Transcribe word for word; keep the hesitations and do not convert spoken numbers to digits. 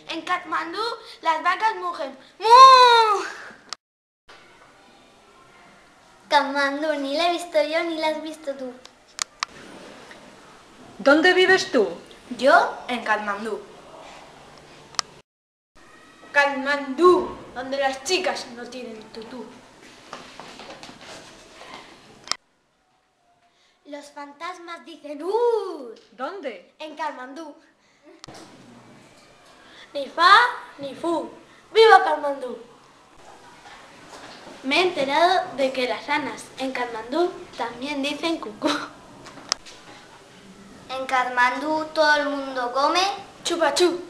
En Katmandú las vacas mugen. ¡Mu! Katmandú, ni la he visto yo ni la has visto tú. ¿Dónde vives tú? Yo en Katmandú. Katmandú, donde las chicas no tienen tutú. Los fantasmas dicen ¡uh! ¿Dónde? En Katmandú. Ni fa ni fu. ¡Viva Katmandú! Me he enterado de que las ranas en Katmandú también dicen cucú. En Katmandú todo el mundo come Chupa chup.